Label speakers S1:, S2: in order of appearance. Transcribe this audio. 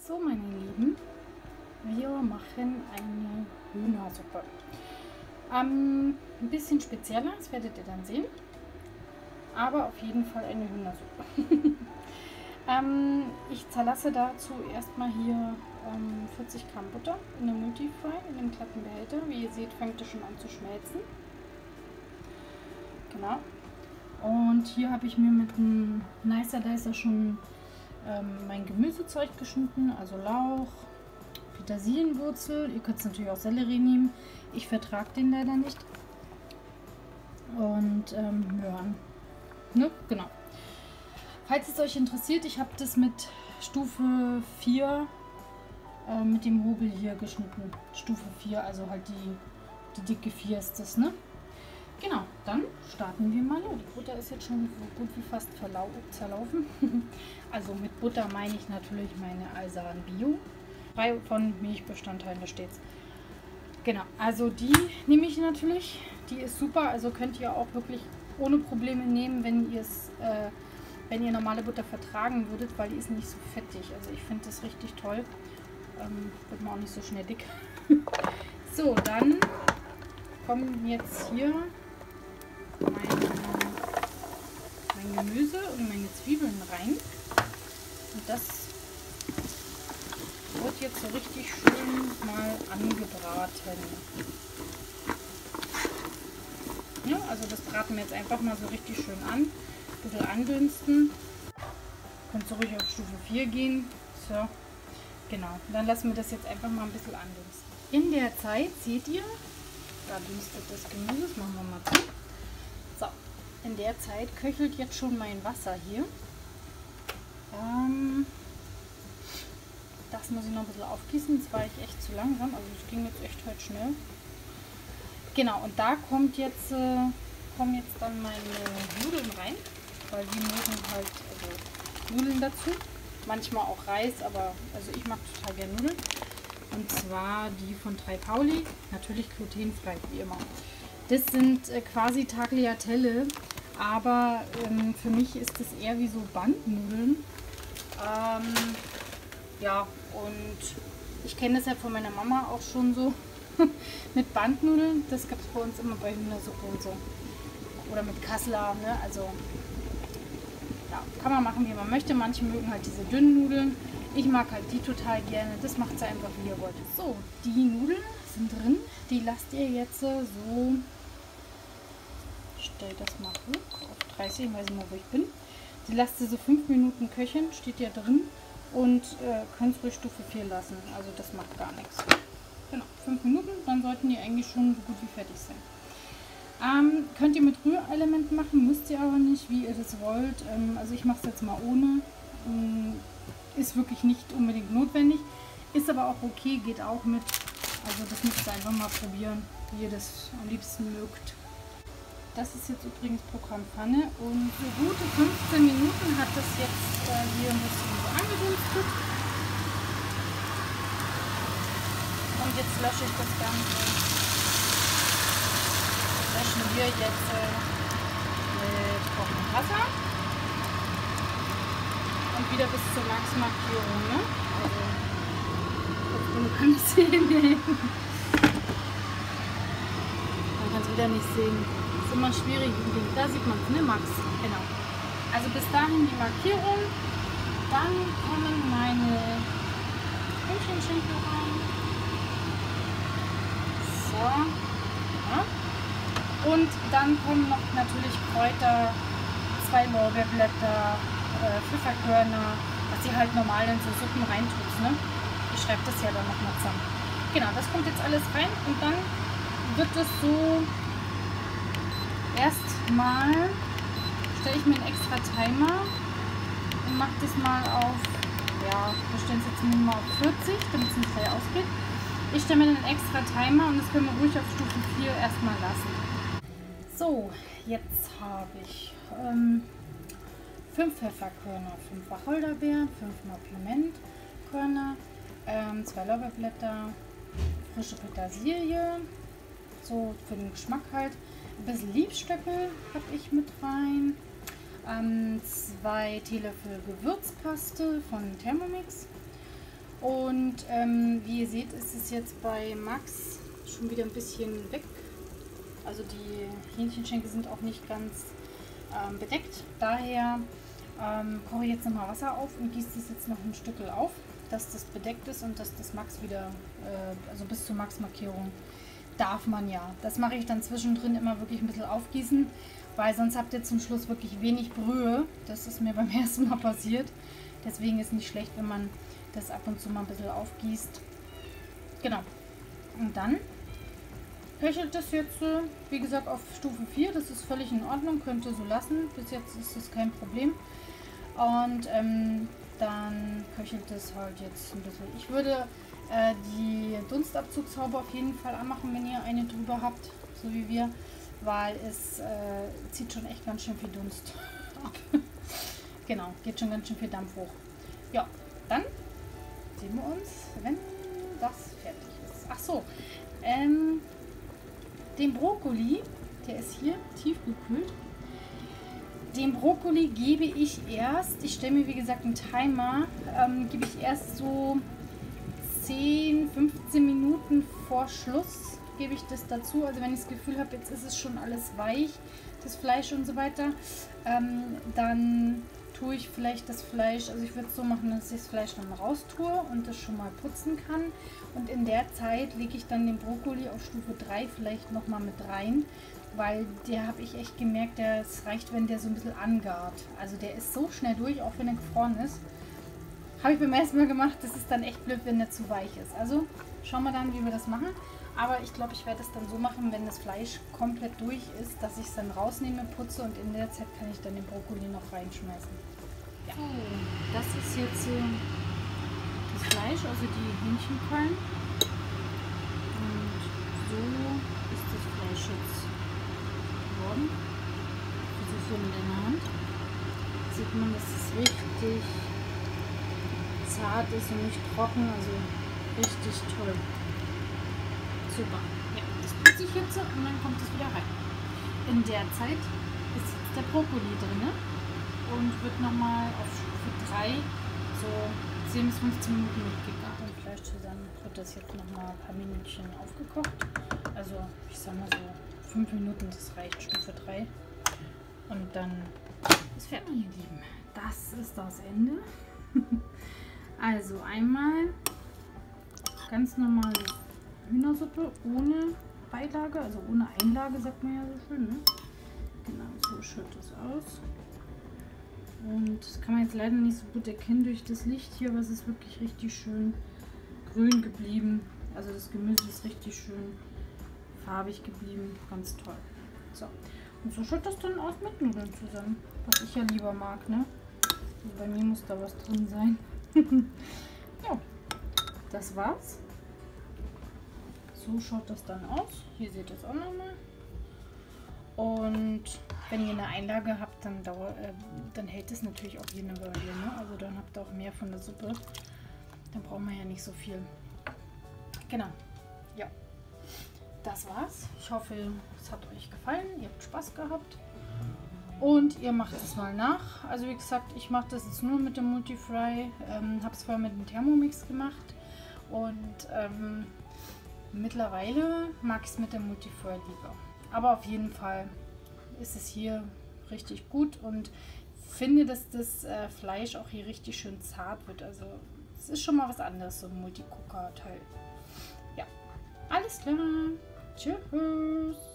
S1: So, meine Lieben, wir machen eine Hühnersuppe. Ein bisschen spezieller, das werdet ihr dann sehen, aber auf jeden Fall eine Hühnersuppe. Ich zerlasse dazu erstmal hier 40 Gramm Butter in der Multifry, in einem glatten Behälter. Wie ihr seht, fängt es schon an zu schmelzen. Genau. Und hier habe ich mir mit einem Nicer Dicer schon mein Gemüsezeug geschnitten, also Lauch, Petersilienwurzel. Ihr könnt es natürlich auch Sellerie nehmen. Ich vertrage den leider nicht. Und Möhren. Ne? Genau. Falls es euch interessiert, ich habe das mit Stufe 4 mit dem Hobel hier geschnitten. Stufe 4, also halt die dicke 4 ist das, ne? Genau, dann starten wir mal. Die Butter ist jetzt schon so gut wie fast zerlaufen. Also mit Butter meine ich natürlich meine Alsan Bio. Frei von Milchbestandteilen, da steht's. Genau, also die nehme ich natürlich. Die ist super, also könnt ihr auch wirklich ohne Probleme nehmen, wenn ihr normale Butter vertragen würdet, weil die ist nicht so fettig. Also ich finde das richtig toll. Wird man auch nicht so schnell dick. So, dann kommen jetzt hier mein Gemüse und meine Zwiebeln rein. Und das wird jetzt so richtig schön mal angebraten. Ja, also das braten wir jetzt einfach mal so richtig schön an. Ein bisschen andünsten. Könnt ihr ruhig auf Stufe 4 gehen. So, genau. Und dann lassen wir das jetzt einfach mal ein bisschen andünsten. In der Zeit seht ihr, da dünstet das Gemüse, das machen wir mal zu. So, in der Zeit köchelt jetzt schon mein Wasser hier. Das muss ich noch ein bisschen aufgießen, das war ich echt zu langsam, also es ging jetzt echt halt schnell. Genau, und da kommen jetzt dann meine Nudeln rein, weil die mögen halt Nudeln dazu. Manchmal auch Reis, aber also ich mag total gerne Nudeln. Und zwar die von 3 Pauli, natürlich glutenfrei, wie immer. Das sind quasi Tagliatelle, aber für mich ist das eher wie so Bandnudeln. Ja, und ich kenne das ja von meiner Mama auch schon so mit Bandnudeln. Das gab es bei uns immer bei Hühnersuppe und so. Oder mit Kassler, ne? Also ja, kann man machen, wie man möchte. Manche mögen halt diese dünnen Nudeln. Ich mag halt die total gerne. Das macht sie einfach, wie ihr wollt. So, die Nudeln sind drin. Die lasst ihr jetzt so, ich stelle das mal hoch auf 30, ich weiß nicht mehr, wo ich bin. Die lasst ihr so 5 Minuten köcheln, steht ja drin. Und könnt es ruhig Stufe 4 lassen. Also das macht gar nichts. Genau, 5 Minuten, dann sollten die eigentlich schon so gut wie fertig sein. Könnt ihr mit Rührelementen machen, müsst ihr aber nicht, wie ihr das wollt. Also ich mache es jetzt mal ohne. Ist wirklich nicht unbedingt notwendig. Ist aber auch okay, geht auch mit. Also das müsst ihr einfach mal probieren, wie ihr das am liebsten mögt. Das ist jetzt übrigens Programmpfanne und so gute 15 Minuten hat das jetzt hier ein bisschen so angedünstet. Und jetzt lösche ich das Ganze. Löschen wir jetzt mit trockenem Wasser. Und wieder bis zur Max-Markierung. Ne? Also, man kann es sehen. Man kann es wieder nicht sehen. Immer schwierig, da sieht man es, ne, Max? Genau. Also bis dahin die Markierung, dann kommen meine Hähnchenschenkel rein. So. Ja. Und dann kommen noch natürlich Kräuter, 2 Lorbeerblätter, Pfefferkörner, was ihr halt normal in so Suppen reintut, ne? Ich schreibe das ja dann nochmal zusammen. Genau, das kommt jetzt alles rein und dann wird es so. Erstmal stelle ich mir einen extra Timer und mache das mal auf, ja, wir stellen es jetzt mal auf 40, damit es nicht gleich ausgeht. Ich stelle mir einen extra Timer und das können wir ruhig auf Stufe 4 erstmal lassen. So, jetzt habe ich 5 Pfefferkörner, 5 Wacholderbeeren, 5 mal Pimentkörner, 2 Lorbeerblätter, frische Petersilie, so für den Geschmack halt. Ein bisschen Liebstöckel habe ich mit rein, 2 Teelöffel Gewürzpaste von Thermomix Und wie ihr seht, ist es jetzt bei Max schon wieder ein bisschen weg. Also die Hähnchenschenkel sind auch nicht ganz bedeckt. Daher koche ich jetzt nochmal Wasser auf und gieße das jetzt noch ein Stückel auf, dass das bedeckt ist und dass das Max wieder, also bis zur Max-Markierung darf man ja. Das mache ich dann zwischendrin immer wirklich ein bisschen aufgießen, weil sonst habt ihr zum Schluss wirklich wenig Brühe. Das ist mir beim ersten Mal passiert. Deswegen ist es nicht schlecht, wenn man das ab und zu mal ein bisschen aufgießt. Genau. Und dann köchelt das jetzt, wie gesagt, auf Stufe 4. Das ist völlig in Ordnung, könnt ihr so lassen. Bis jetzt ist das kein Problem. Und dann köchelt es halt jetzt ein bisschen. Ich würde die Dunstabzugshaube auf jeden Fall anmachen, wenn ihr eine drüber habt, so wie wir, weil es zieht schon echt ganz schön viel Dunst ab. Genau, geht schon ganz schön viel Dampf hoch. Ja, dann sehen wir uns, wenn das fertig ist. Ach so, den Brokkoli, der ist hier tiefgekühlt. Den Brokkoli gebe ich erst, ich stelle mir wie gesagt einen Timer, gebe ich erst so 10, 15 Minuten vor Schluss gebe ich das dazu. Also wenn ich das Gefühl habe, jetzt ist es schon alles weich, das Fleisch und so weiter, dann tue ich vielleicht das Fleisch, also ich würde es so machen, dass ich das Fleisch dann raus tue und das schon mal putzen kann. Und in der Zeit lege ich dann den Brokkoli auf Stufe 3 vielleicht nochmal mit rein, weil der habe ich echt gemerkt, es reicht, wenn der so ein bisschen angart. Also der ist so schnell durch, auch wenn er gefroren ist. Habe ich beim ersten Mal gemacht, das ist dann echt blöd, wenn der zu weich ist. Also schauen wir dann, wie wir das machen. Aber ich glaube, ich werde es dann so machen, wenn das Fleisch komplett durch ist, dass ich es dann rausnehme, putze und in der Zeit kann ich dann den Brokkoli noch reinschmeißen. Ja. So, das ist jetzt das Fleisch, also die Hähnchenkeulen. Und so ist das Fleisch jetzt geworden. Also so mit in der Hand. Sieht man, dass es richtig zart ist und nicht trocken, also richtig toll. Super. Ja, das putze ich jetzt und dann kommt es wieder rein. In der Zeit ist jetzt der Brokkoli drin und wird nochmal auf Stufe 3 so 10 bis 15 Minuten mit gegarten Fleisch zusammen. Wird das jetzt nochmal ein paar Minütchen aufgekocht. Also ich sag mal so 5 Minuten, das reicht, Stufe 3. Und dann ist fertig, ihr Lieben. Das ist das Ende. Also einmal ganz normale Hühnersuppe ohne Beilage, also ohne Einlage, sagt man ja so schön, ne? Genau, so schaut das aus. Und das kann man jetzt leider nicht so gut erkennen durch das Licht hier, aber es ist wirklich richtig schön grün geblieben. Also das Gemüse ist richtig schön farbig geblieben, ganz toll. So, und so schaut das dann aus mit Nudeln zusammen, was ich ja lieber mag, ne? Also bei mir muss da was drin sein. Ja, das war's. So schaut das dann aus. Hier seht ihr es auch nochmal. Und wenn ihr eine Einlage habt, dann hält es natürlich auch hier eine Weile. Ne? Also dann habt ihr auch mehr von der Suppe. Dann braucht man ja nicht so viel. Genau. Ja, das war's. Ich hoffe, es hat euch gefallen. Ihr habt Spaß gehabt. Und ihr macht es mal nach. Also wie gesagt, ich mache das jetzt nur mit dem Multifry. Habe es vorher mit dem Thermomix gemacht. Und mittlerweile mag ich es mit dem Multifry lieber. Aber auf jeden Fall ist es hier richtig gut. Und finde, dass das Fleisch auch hier richtig schön zart wird. Also es ist schon mal was anderes, so ein Multicooker-Teil. Ja, alles klar. Tschüss.